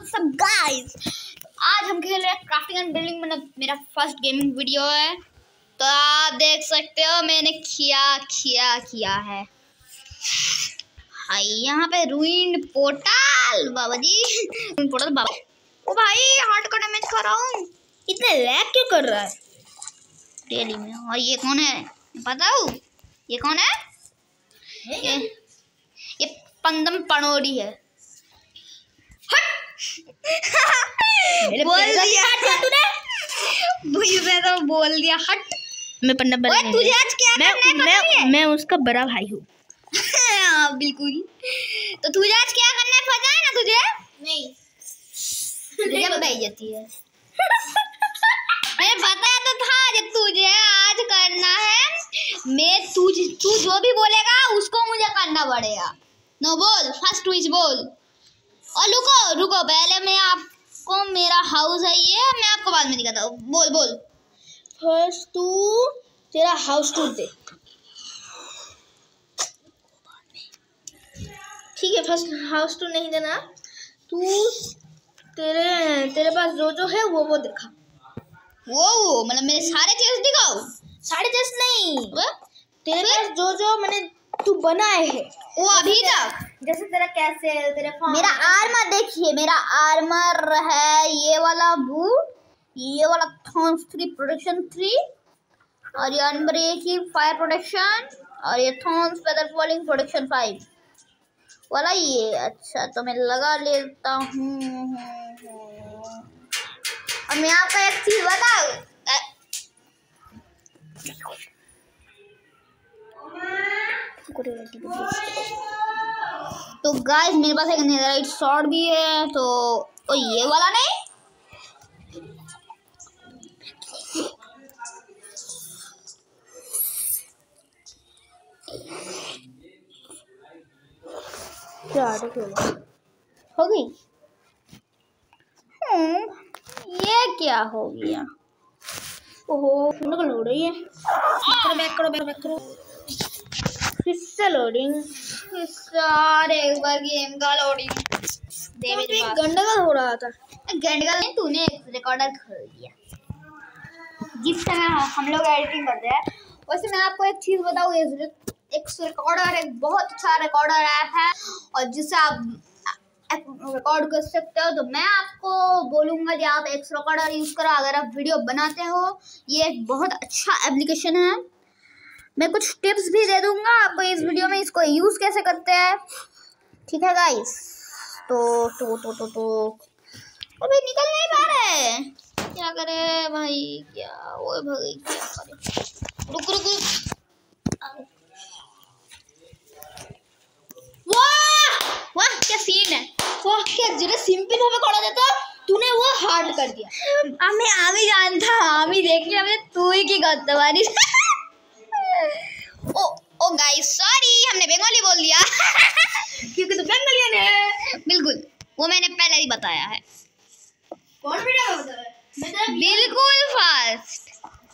What's up guys, आज हम खेल रहे हैं क्राफ्टिंग एंड बिल्डिंग। मतलब मेरा फर्स्ट गेमिंग वीडियो है, तो आप देख सकते हो मैंने किया है। हाय यहाँ पे रूइंड पोर्टल बाबा जी, पोर्टल बाबा। ओ भाई हार्ट का डैमेज कर रहा हूँ, इतने लैग क्यों कर रहा है डेली में। और ये कौन है बताओ, ये कौन है? ये पंदम पनोड़ी है। बोल दिया तूने, मुझे तो बोल दिया हट। मैं पंडा बड़ा नहीं, तुझे आज क्या करना है? मैं उसका बड़ा भाई हूँ। हाँ बिल्कुल। तो तुझे आज क्या करना है पता है ना तुझे? नहीं जब बेइज्जती है। अरे पता तो था जब तुझे आज करना है। मैं तू जो भी बोलेगा उसको मुझे करना पड़ेगा। नो बोल, फर्स्ट विच बोल। और रुको पहले मैं आपको, मेरा हाउस है ये, मैं आपको बाद में दिखाता हूँ। बोल फर्स्ट तू तेरा हाउस टूर दे। ठीक है, फर्स्ट हाउस टूर नहीं देना तू। तेरे पास जो है वो दिखा। वो मतलब मेरे सारे चीज दिखाओ। साढ़े 10 नहीं, तेरे पास जो मैंने तू बनाए है वो अभी तक। जैसे तेरा कैसे तेरा मेरा आर्मर देखिए, मेरा आर्मर है ये वाला बूट, ये वाला थॉर्न्स 3 प्रोटेक्शन 3, और ये अनब्रेकिंग फायर प्रोटेक्शन, और ये थॉर्न्स फेदर फॉलिंग प्रोटेक्शन 5 वाला ये। अच्छा तो मैं लगा लेता हूँ। और मैं आपको एक चीज बताऊँ, तो गाइस मेरे पास एक नेदराइट स्वॉर्ड भी है। तो ये वाला नहीं, हो गई। ये क्या हो गया? ओहो लोड रही है। बैक करो फिर से लोडिंग। एक बार गेम का लोडिंग दे मेरे पास। गंडगोल हो रहा था। गंडगोल नहीं, तूने रिकॉर्डर खोल दिया जिस समय हम लोग एडिटिंग करते हैं। वैसे मैं आपको एक चीज बताऊँ, एक रिकॉर्डर एक बहुत अच्छा रिकॉर्डर ऐप है, और जिससे आप रिकॉर्ड कर सकते हो। तो मैं आपको बोलूँगा कि आप एक रिकॉर्डर यूज़ करो अगर आप वीडियो बनाते हो। ये एक बहुत अच्छा एप्लीकेशन है। मैं कुछ टिप्स भी दे दूंगा आपको इस वीडियो में, इसको यूज़ कैसे करते हैं। ठीक है गाइस? तो अभी निकल नहीं पा रहे, क्या करे भाई, क्या वो भाई क्या करे। रुक वाह क्या सीन है, वाह क्या जरा सिंपल हमें कोड़ा देता, तूने वो हार्ड कर दिया। আমি जानता, আমি देखिए हमें तू ही की करते बारी। ओ गाइस सॉरी, हमने बंगाली बोल दिया। क्योंकि तू बंगालियन है। बिल्कुल, वो मैंने पहले ही बताया है। कौन वीडियो में बताया? बिल्कुल फास्ट।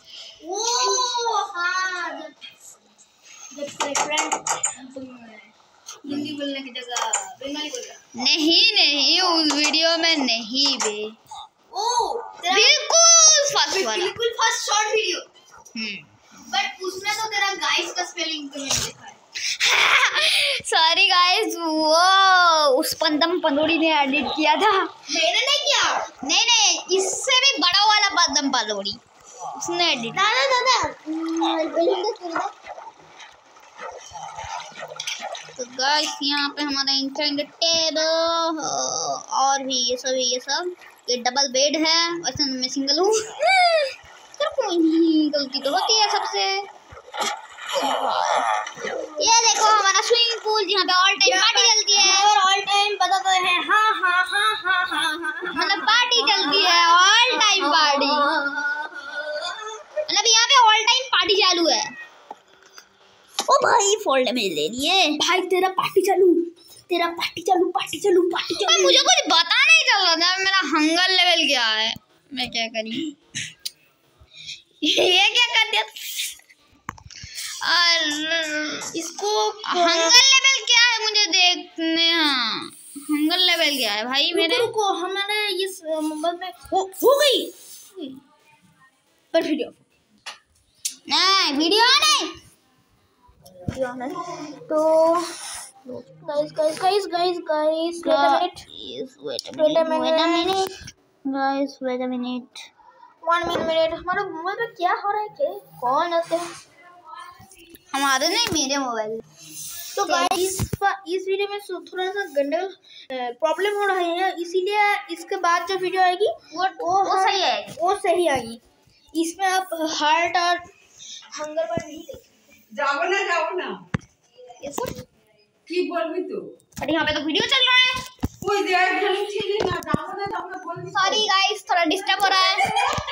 ओ हाँ, जब तेरे फ्रेंड हिंदी बोलने की जगह बंगाली बोल रहा। नहीं उस वीडियो में नहीं बे। ओ बिल्कुल फर्स्ट वाला, बिल्कुल फर्स्ट शॉर्ट वीडियो। बट उसमें तो तेरा गाइस का स्पेलिंग तो नहीं लिखा है। सॉरी गाइस, वो उस पंदम पंदोड़ी ने एडिट किया था, मैंने नहीं किया। नहीं इससे भी बड़ा वाला पंदम पंदोड़ी उसने एडिट। दादा तो गाइस यहाँ पे हमारा इंटरनेट टेबल और भी ये सब ये डबल बेड है। वैसे मैं सिंगल हूँ। तो कोई नहीं, गलती तो होती है सबसे। ये देखो हमारा स्विमिंग पूल जहाँ पे ऑल टाइम पार्टी चलती है। और ऑल टाइम पता तो है। हाँ मतलब पार्टी चलती है, ऑल टाइम पार्टी, मतलब यहाँ पे ऑल टाइम पार्टी चालू है। ओ भाई फॉल डैमेज ले लिए भाई, तेरा पार्टी चालू। मुझे कुछ पता नहीं चल रहा था मेरा हंगर लेवल क्या है, मैं क्या करी। ये क्या कर दिया। और इसको हंगर लेवल क्या है मुझे देखने। हाँ हंगर लेवल क्या है भाई मेरे? रुको हमारे इस मोबाइल में हो गई पर वीडियो नहीं, वीडियो नहीं तो guys wait a minute guys, wait a minute. 1 minute हमारे मोबाइल पे क्या हो रहा है? क्या कौन आते हैं? हमारे नहीं, मेरे मोबाइल। तो गाइस इस वीडियो में थोड़ा सा गंडल प्रॉब्लम हो रहा है, इसीलिए इसके बाद जो वीडियो आएगी वो सही आएगी। वो सही आएगी। इसमें आप हार्ट और हंगर पर नहीं देखेंगे। जाओ ना ये सब की बोलबी तू? अरे यहाँ पे तो वीडियो चल रहा है। कोई दे ढंग चीज ना जाओ ना बोलबी। सॉरी गाइस, थोड़ा डिस्टर्ब हो रहा है।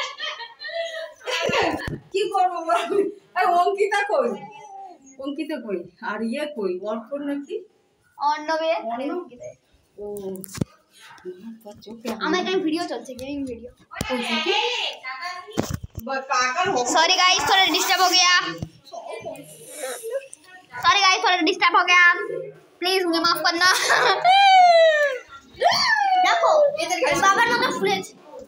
की করব বল? আর অঙ্কিতা কই? অঙ্কিতা কই? আর ইয়ে কই? অর্পণ নাকি? অর্ণবে ও আমার একটা ভিডিও চলছে, গেমিং ভিডিও। काकर हो। सॉरी गाइस, थोड़ा डिस्टर्ब हो गया। सॉरी गाइस, थोड़ा डिस्टर्ब हो गया, प्लीज मुझे माफ करना। देखो बाबर मतलब फ्रेंच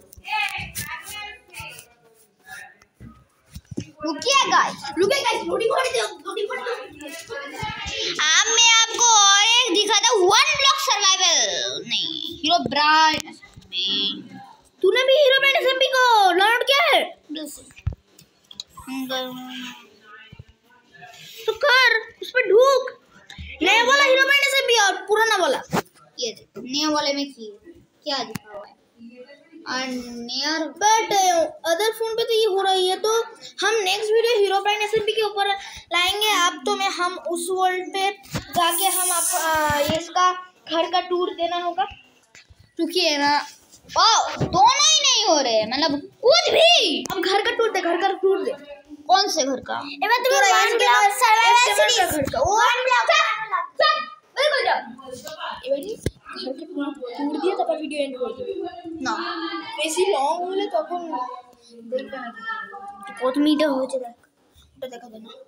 रुकिए गाइस लोडिंग कर दो। अब मैं आपको और एक दिखाता हूँ, 1 ब्लॉक सर्वाइवल नहीं, हीरो ब्रांड। तूने भी हीरो ब्रांड एसएमपी को डाउनलोड किया है? तो कर उस पे ढूक। नया वाला हीरो ब्रांड एसएमपी और पुराना वाला ये नया वाले में क्या दिखा हुआ है? और नियर बट अदर फोन पे तो ये हो रही है। तो हम next video hero brand SMP के ऊपर लाएंगे। अब तो मैं हम उस वर्ल्ड पे जाके हम आप इसका घर का टूर देना होगा। रुकिए ना, दोनों ही नहीं हो रहे, मतलब कुछ भी। अब घर का टूर दे, घर का टूर दे। कौन से घर का? मैं तुम्हें 1 ब्लॉक सर्वाइवल सीरीज घर का 1 ब्लॉक बिल्कुल जाओ घर के टूर दिया तब वीडियो एंड कर दिया না বেশি লং হলে তখন দেখবে না কি কত মিনিট হয়েছে দেখ ওটা দেখা যায় না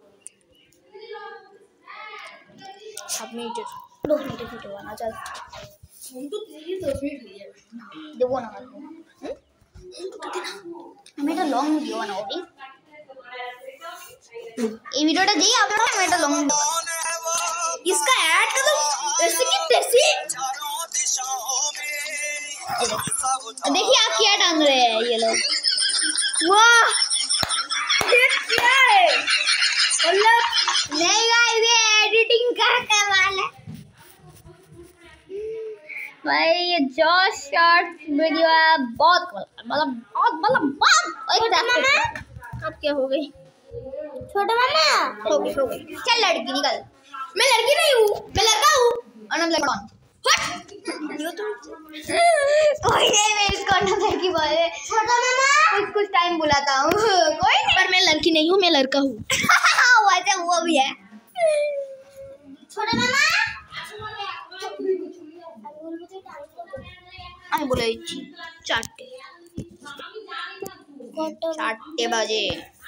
7 মিনিটের 10 মিনিটের ভিডিও বানা চল हम तो तेरी 10 मिनट हो गया দেবো না আমি একটা লং ভিডিও বানাবো। এই ভিডিওটা দিই আপনারা, আমি একটা লং ভিডিও इसका ऐड कर दो ऐसे की तैसे। देखिए आप क्या डाल रहे हैं ये लोग। वाह ये क्या है? मतलब नहीं गाइस, ये एडिटिंग का कमाल है भाई। ये जो शॉर्ट वीडियो है बहुत मतलब बहुत अब क्या हो गई? छोटा मामा हो गई चल लड़की निकल। मैं लड़की नहीं हूँ, मैं लड़का हूँ। लड़का कोई नहीं, मैं इसको लड़की बोले। छोटा मामा कुछ टाइम बुलाता हूँ, कोई नहीं। पर मैं लड़की नहीं हूँ, मैं लड़का हूँ। वैसे वो भी है। छोटा मामा আমি বলে দিচ্ছি 4 बजे।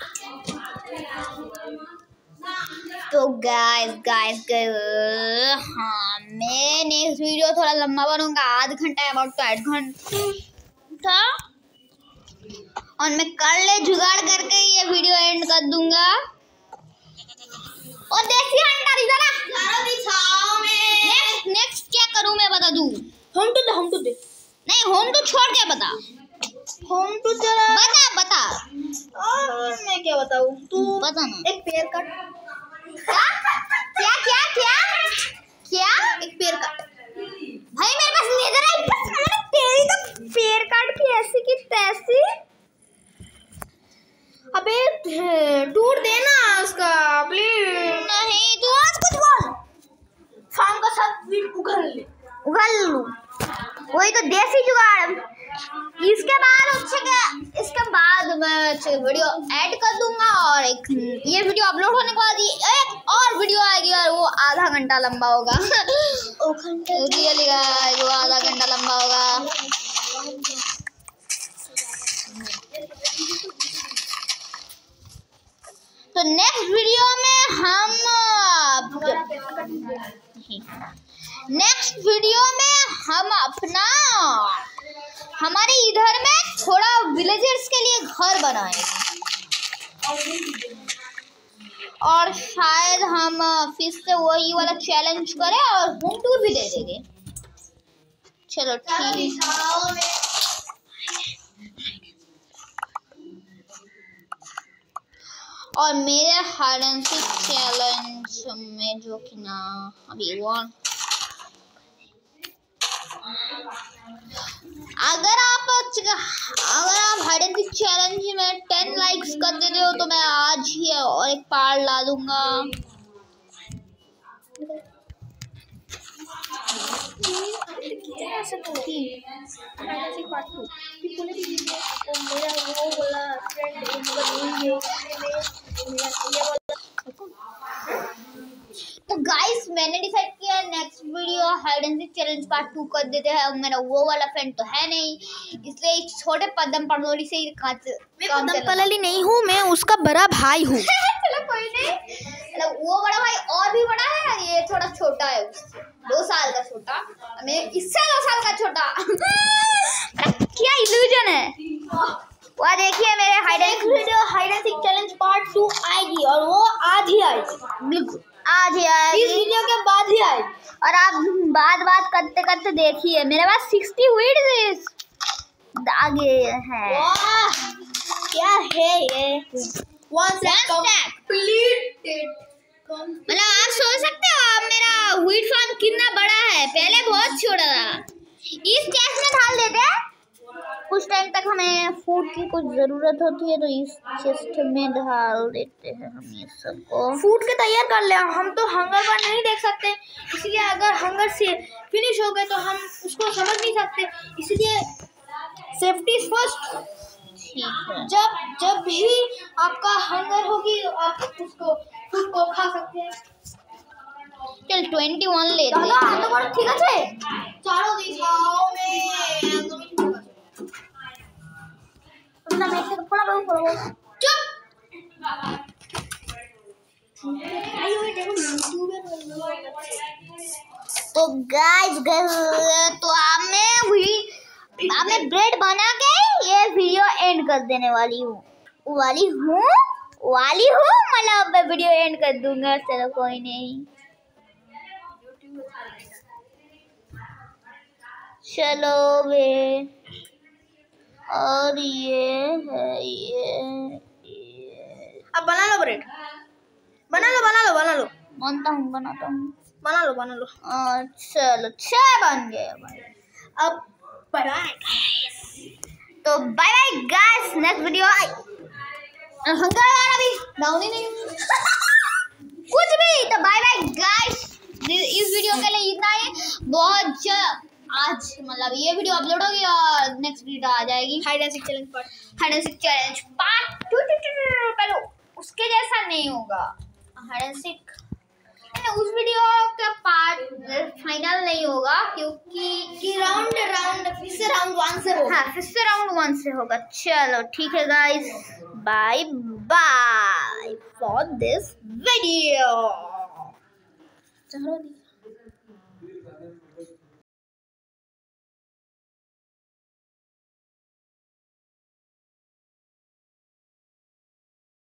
तो गाइस हाँ, मैं नेक्स्ट वीडियो थोड़ा लंबा बनाऊंगा, आधा घंटा अबाउट 8 घंटा, और मैं कर ले जुगाड़ करके ये वीडियो एंड कर दूंगा। और देसी हंटर इधर आ, नेक्स्ट क्या करूं मैं बता दूं? हम तो दे नहीं, होम तो छोड़ के बता। हम तो जरा बता और मैं क्या बताऊँ? तू बता ना। एक पेड़ कट। क्या एक पेड़ कट भाई मेरे पास लेदर है, तेरी तो पेड़ काट की ऐसी की तैसी। अबे टूर देना उसका प्लीज। नहीं तू आज कुछ बोल, शाम का सब उगल लूं, वही तो देसी जुगाड़। इसके बाद इसके बाद मैं वीडियो ऐड कर दूंगा, और एक ये वीडियो अपलोड होने के बाद एक और वीडियो आएगी, और वो आधा घंटा लंबा होगा। रियली गाइस, वो आधा घंटा लंबा होगा। तो नेक्स्ट वीडियो में हमारे इधर में थोड़ा विलेजर्स के लिए घर बनाएंगे और शायद हम फिर से वही वाला चैलेंज करें और होम टूर भी दे देंगे। चलो ठीक। और मेरे हाइड एंड सीक चैलेंज में जो कि ना अभी वन, अगर आप हाइड एंड सीक चैलेंज में 10 लाइक्स कर देते हो तो मैं आज ही और एक पार्ट ला दूंगा। तो गाइस मैंने डिसाइड किया next video hide and seek challenge part 2 कर देते हैं। मेरा वो वाला फ्रेंड तो है नहीं, इसलिए एक छोटे पद्म पड़ोली से पद्म पलली नहीं हूँ, मैं उसका बड़ा भाई हूँ। चलो कोई नहीं, मतलब वो बड़ा भाई और भी बड़ा है, ये थोड़ा छोटा है उससे 2 साल का छोटा, मैं इससे 2 साल का छोटा। क्या इल्यूजन है। वह देखिए मेरे hide and seek challenge part 2 आएगी और वो आज ही आएगी, बिल्कुल आज ही आएगी, इस वीडियो के बाद ही आएगी। और आप बात करते करते देखिए मेरे पास 60 वीडियोस आगे है। वाह क्या है ये, मतलब आप सोच सकते हो आप मेरा व्हीट फार्म कितना बड़ा है, पहले बहुत छोटा था। इस चेस्ट में डाल देते हैं, कुछ टाइम तक हमें फूड की कुछ जरूरत होती है तो इस चेस्ट में डाल देते हैं हम ये सबको। फूड के तैयार कर ले, हम तो हंगर बार नहीं देख सकते, इसलिए अगर हंगर से फिनिश हो गए तो हम उसको समझ नहीं सकते, इसलिए सेफ्टी फर्स्ट। ठीक है, जब भी आपका हंगर होगी आप उसको फूड को खा सकते हैं। चल 21 ले दादा लेते तो बड़ा ठीक है, चारों दिशाओं में अपना मैं से थोड़ा बहुत करो। चुप तो गाइस तो मैं ब्रेड बना के ये वीडियो एंड कर देने वाली हूँ मतलब मैं वीडियो एंड कर दूंगा। चलो कोई नहीं, चलो वे और ये है ये अब बना लो ब्रेड, बना लो बनाता हूँ। और चलो 6 बन गए भाई। अब बाय तो bye bye guys, next video hunger वाला भी डाउन ही नहीं कुछ भी। तो बाय बाय गाइस, इस वीडियो के लिए इतना ही। बहुत आज मतलब ये वीडियो अपलोड होगी और नेक्स्ट वीडियो आ जाएगी hide and seek challenge part 2। पहले उसके जैसा नहीं होगा हाइड एंड सीक, उस वीडियो का पार्ट फाइनल नहीं होगा क्योंकि राउंड फिर से राउंड 1 से होगा। हाँ, फिर से राउंड 1 से होगा। चलो ठीक है guys, bye bye for this video.